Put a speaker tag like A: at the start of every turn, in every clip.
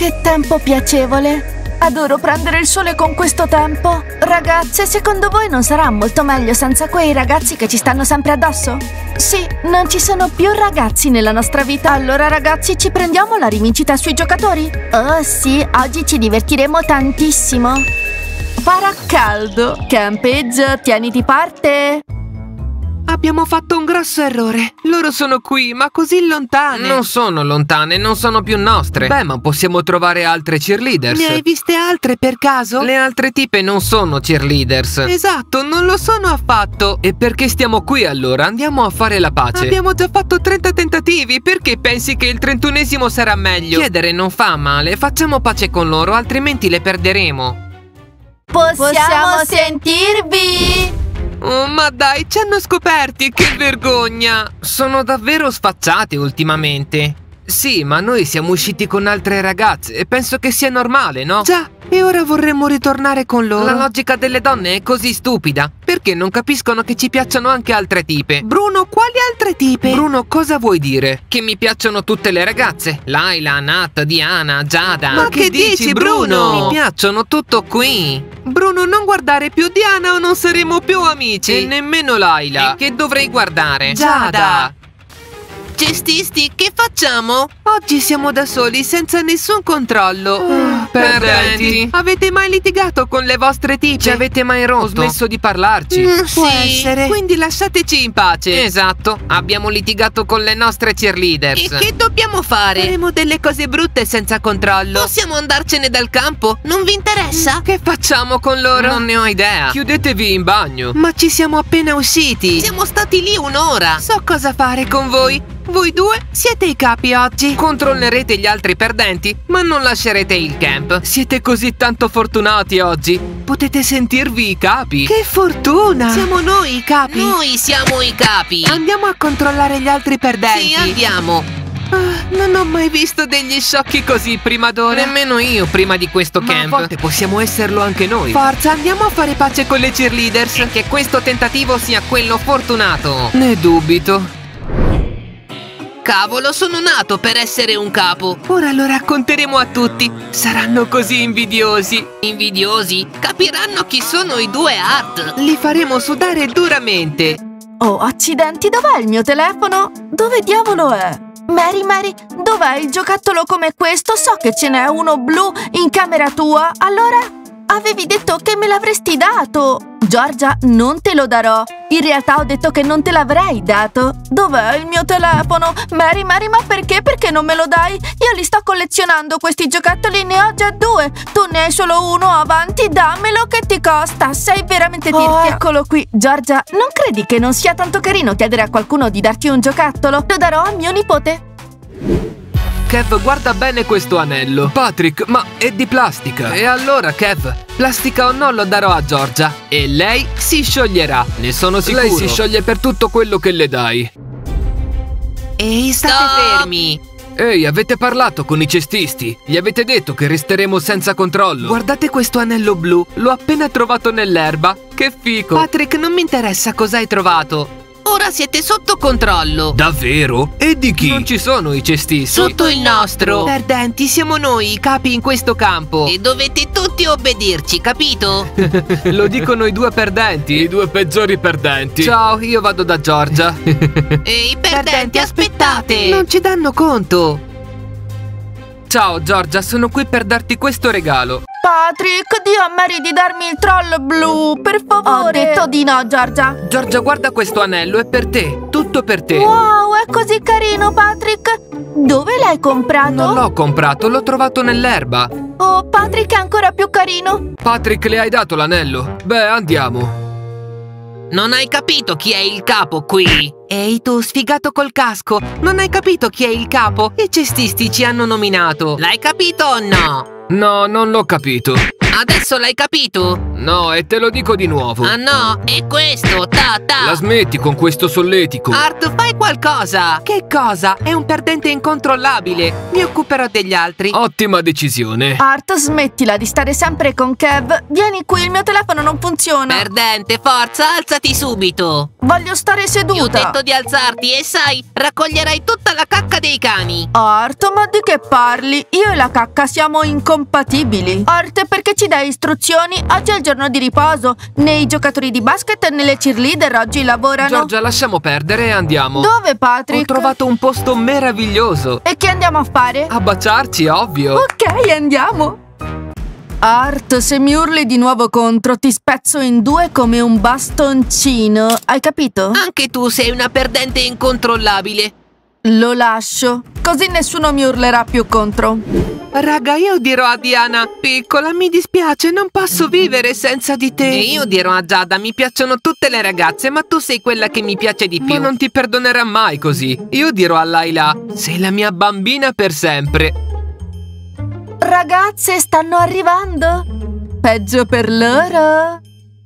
A: Che tempo piacevole! Adoro prendere il sole con questo tempo. Ragazze, secondo voi non sarà molto meglio senza quei ragazzi che ci stanno sempre addosso? Sì, non ci sono più ragazzi nella nostra vita. Allora ragazzi, ci prendiamo la rivincita sui giocatori? Oh sì, oggi ci divertiremo tantissimo. Farà caldo. Campeggia, tieniti parte.
B: Abbiamo fatto un grosso errore. Loro sono qui, ma così lontane.
C: Non sono lontane, non sono più nostre. Beh, ma possiamo trovare altre cheerleaders.
B: Ne hai viste altre per caso?
C: Le altre tipe non sono cheerleaders.
B: Esatto, non lo sono affatto.
C: E perché stiamo qui allora? Andiamo a fare la pace.
B: Abbiamo già fatto 30 tentativi. Perché pensi che il 31esimo sarà meglio?
C: Chiedere non fa male. Facciamo pace con loro, altrimenti le perderemo.
A: Possiamo sentirvi?
B: Oh, ma dai, ci hanno scoperti, che vergogna!
C: Sono davvero sfacciati ultimamente. Sì, ma noi siamo usciti con altre ragazze e penso che sia normale, no?
B: Già, e ora vorremmo ritornare con loro.
C: La logica delle donne è così stupida. Perché non capiscono che ci piacciono anche altre tipe?
B: Bruno, quali altre tipe?
C: Bruno, cosa vuoi dire? Che mi piacciono tutte le ragazze. Laila, Nat, Diana, Giada.
B: Ma che dici, Bruno?
C: Mi piacciono tutto qui.
B: Bruno, non guardare più Diana o non saremo più amici.
C: E nemmeno Laila. E che dovrei guardare?
B: Giada.
D: Cestisti, che facciamo?
B: Oggi siamo da soli, senza nessun controllo.
C: Perdenti.
B: Avete mai litigato con le vostre tipe?
C: Ci avete mai rotto? Ho smesso di parlarci.
B: Può essere. Quindi lasciateci in pace.
C: Esatto, abbiamo litigato con le nostre cheerleaders.
D: E che dobbiamo fare?
B: Faremo delle cose brutte senza controllo.
D: Possiamo andarcene dal campo? Non vi interessa?
B: Che facciamo con loro?
C: Non ne ho idea. Chiudetevi in bagno.
B: Ma ci siamo appena usciti.
D: Siamo stati lì un'ora.
B: So cosa fare con voi. Voi due siete i capi oggi.
C: Controllerete gli altri perdenti, ma non lascerete il camp.
B: Siete così tanto fortunati oggi. Potete sentirvi i capi. Che fortuna! Siamo noi i capi.
D: Noi siamo i capi.
B: Andiamo a controllare gli altri perdenti.
D: Sì, andiamo.
B: Non ho mai visto degli sciocchi così prima d'ora.
C: Nemmeno io prima di questo
B: Ma
C: camp.
B: a volte possiamo esserlo anche noi. Forza, andiamo a fare pace con le cheerleaders.
C: E che questo tentativo sia quello fortunato.
B: Ne dubito.
D: Cavolo, sono nato per essere un capo.
B: Ora lo racconteremo a tutti. Saranno così invidiosi.
D: Invidiosi? Capiranno chi sono i due Art.
B: Li faremo sudare duramente.
A: Oh, accidenti, dov'è il mio telefono? Dove diavolo è? Mary, dov'è il giocattolo come questo? So che ce n'è uno blu in camera tua. Allora, avevi detto che me l'avresti dato. Giorgia, non te lo darò. In realtà ho detto che non te l'avrei dato. Dov'è il mio telefono? Mary, ma perché? Perché non me lo dai? Io li sto collezionando questi giocattoli, ne ho già 2. Tu ne hai solo uno, avanti, dammelo, che ti costa? Sei veramente tirchia. Oh, eccolo qui. Giorgia, non credi che non sia tanto carino chiedere a qualcuno di darti un giocattolo? Lo darò a mio nipote.
C: Kev, guarda bene questo anello. Patrick, ma è di plastica. E allora, Kev, plastica o no lo darò a Giorgia. E lei si scioglierà, ne sono sicuro. Lei si scioglie per tutto quello che le dai.
B: Ehi, state fermi.
C: Ehi, avete parlato con i cestisti? Gli avete detto che resteremo senza controllo?
B: Guardate questo anello blu, l'ho appena trovato nell'erba. Che fico. Patrick, non mi interessa cosa hai trovato.
D: Ora siete sotto controllo.
C: Davvero? E di chi? Non ci sono i cestisti.
D: Sotto il nostro.
B: Perdenti, siamo noi i capi in questo campo.
D: E dovete tutti obbedirci, capito?
C: Lo dicono i due perdenti. I due peggiori perdenti. Ciao, io vado da Giorgia.
D: Ehi, perdenti, aspettate.
B: Non ci danno conto.
C: Ciao Giorgia, sono qui per darti questo regalo.
A: Patrick, di a Mary di darmi il troll blu, per favore. Ho detto di no, Giorgia.
C: Giorgia, guarda questo anello, è per te. Tutto per te.
A: Wow, è così carino, Patrick. Dove l'hai comprato?
C: Non l'ho comprato, l'ho trovato nell'erba.
A: Oh, Patrick è ancora più carino.
C: Patrick, le hai dato l'anello? Beh, andiamo.
D: Non hai capito chi è il capo qui?
B: Ehi tu, sfigato col casco, non hai capito chi è il capo? I cestisti ci hanno nominato.
D: L'hai capito o no?
C: No, non l'ho capito.
D: Adesso l'hai capito?
C: no, e te lo dico di nuovo.
D: Ah no, è questo,
C: La smetti con questo solletico.
D: Art, fai qualcosa!
B: Che cosa? È un perdente incontrollabile. Mi occuperò degli altri.
C: Ottima decisione.
A: Art, smettila di stare sempre con Kev. Vieni qui, il mio telefono non funziona.
D: Perdente, forza, alzati subito!
A: Voglio stare
D: Ti ho
A: seduta.
D: detto di alzarti e sai, raccoglierai tutta la cacca dei cani!
A: Art, ma di che parli? Io e la cacca siamo incompatibili. Art, perché ci dai istruzioni? Oggi è il giorno di riposo. Né i giocatori di basket né le cheerleader oggi lavorano.
C: Giorgia, lasciamo perdere e andiamo.
A: Dove, Patrick?
C: Ho trovato un posto meraviglioso.
A: E che andiamo a fare?
C: A baciarci, ovvio.
A: Ok, andiamo. Art, se mi urli di nuovo contro, ti spezzo in due come un bastoncino. Hai capito?
D: Anche tu sei una perdente incontrollabile!
A: Lo lascio, così nessuno mi urlerà più contro.
B: Raga, io dirò a Diana, piccola, mi dispiace, non posso vivere senza di te.
D: E io dirò a Giada, mi piacciono tutte le ragazze, ma tu sei quella che mi piace di più.
C: Ma non ti perdonerà mai così. Io dirò a Layla, sei la mia bambina per sempre.
A: Ragazze, stanno arrivando. Peggio per loro.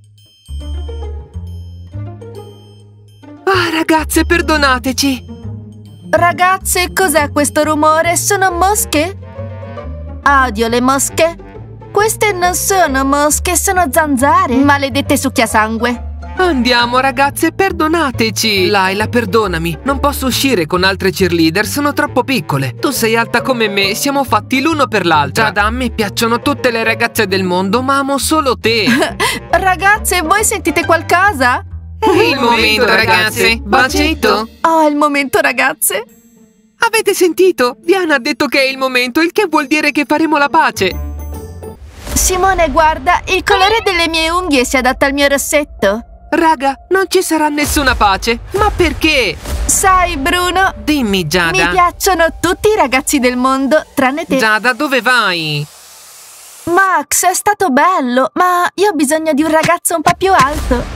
B: Ah, ragazze, perdonateci.
A: Ragazze, cos'è questo rumore? Sono mosche? Odio le mosche. Queste non sono mosche, sono zanzare. Maledette succhiasangue.
B: Andiamo, ragazze, perdonateci.
C: Layla, perdonami. Non posso uscire con altre cheerleader, sono troppo piccole. Tu sei alta come me, siamo fatti l'uno per l'altra. Giada, a me piacciono tutte le ragazze del mondo, ma amo solo te.
A: Ragazze, voi sentite qualcosa?
B: È il momento, ragazze. Bacetto.
A: Oh, è il momento, ragazze.
B: Avete sentito? Diana ha detto che è il momento, il che vuol dire che faremo la pace.
A: Simone, guarda, il colore delle mie unghie si adatta al mio rossetto.
B: Raga, non ci sarà nessuna pace. Ma perché?
A: Sai, Bruno,
B: Dimmi, Giada.
A: mi piacciono tutti i ragazzi del mondo, tranne te.
B: Giada, dove vai?
A: Max, è stato bello, ma io ho bisogno di un ragazzo un po' più alto.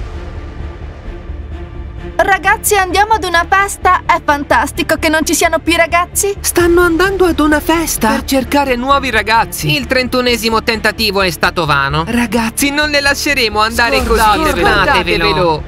A: Ragazzi, andiamo ad una festa? È fantastico che non ci siano più ragazzi.
B: Stanno andando ad una festa
C: Per cercare nuovi ragazzi.
D: Il 31esimo tentativo è stato vano.
B: Ragazzi, non le lasceremo andare così.
D: Scordatevelo.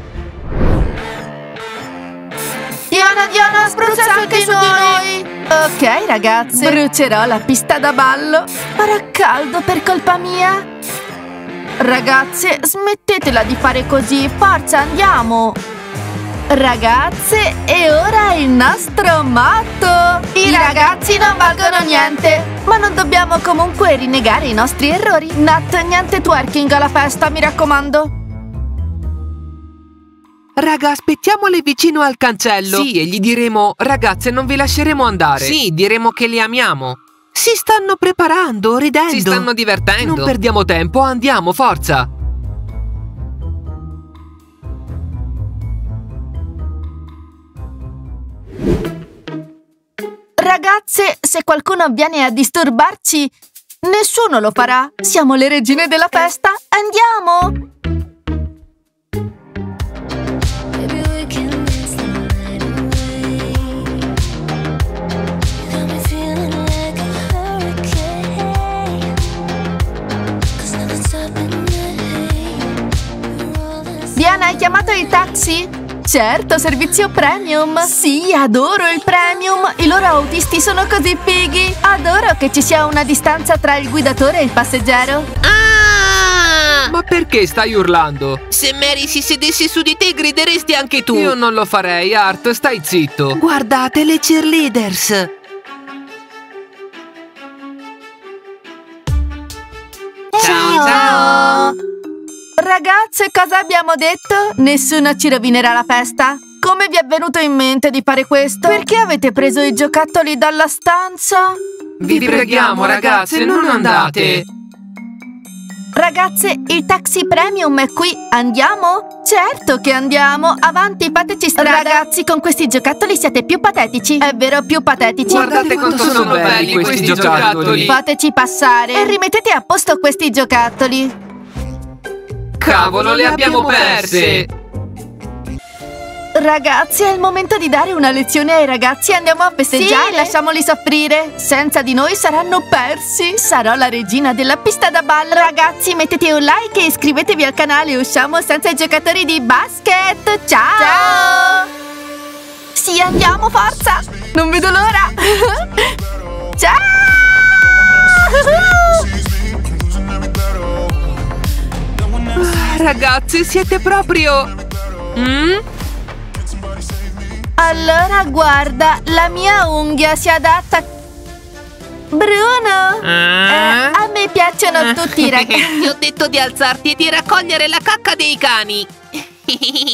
A: Diana, spruzza anche su di noi. Ok, ragazzi, brucerò la pista da ballo. Farà caldo per colpa mia. Ragazze, smettetela di fare così. Forza, andiamo. Ragazze, e ora il nostro motto! I ragazzi non valgono niente, ma non dobbiamo comunque rinnegare i nostri errori. Nat, niente twerking alla festa, mi raccomando.
B: Raga, aspettiamole vicino al cancello.
C: Sì, e gli diremo, ragazze, non vi lasceremo andare.
D: Sì, diremo che li amiamo.
B: Si stanno preparando, ridendo.
D: Si stanno divertendo.
C: Non perdiamo tempo, andiamo, forza.
A: Ragazze, se qualcuno viene a disturbarci, nessuno lo farà. Siamo le regine della festa. Andiamo! Diana, hai chiamato il taxi? Certo, servizio premium. Sì, adoro il premium. I loro autisti sono così fighi. Adoro che ci sia una distanza tra il guidatore e il passeggero.
D: Ah!
C: Ma perché stai urlando?
D: Se Mary si sedesse su di te, grideresti anche tu.
C: Io non lo farei, Art, stai zitto.
B: Guardate le cheerleaders.
D: Ciao.
A: Ragazze, cosa abbiamo detto? Nessuno ci rovinerà la festa. Come vi è venuto in mente di fare questo? Perché avete preso i giocattoli dalla stanza?
C: Vi preghiamo, ragazze, non andate.
A: Ragazze, il taxi premium è qui. Andiamo? Certo che andiamo. Avanti, fateci strada. Ragazzi, con questi giocattoli siete più patetici. È vero, più patetici.
C: Guardate quanto sono belli questi giocattoli.
A: Fateci passare. E rimettete a posto questi giocattoli.
C: Cavolo, le abbiamo perse.
A: Ragazzi, è il momento di dare una lezione ai ragazzi. Andiamo a festeggiare. Sì, lasciamoli soffrire. Senza di noi saranno persi. Sarò la regina della pista da ballo. Ragazzi, mettete un like e iscrivetevi al canale. Usciamo senza i giocatori di basket. Ciao! Ciao! Sì, andiamo, forza! Non vedo l'ora! Ciao!
B: Ragazzi, siete proprio...
A: Allora, guarda, la mia unghia si adatta... Bruno! A me piacciono tutti i ragazzi.
D: Ti ho detto di alzarti e di raccogliere la cacca dei cani.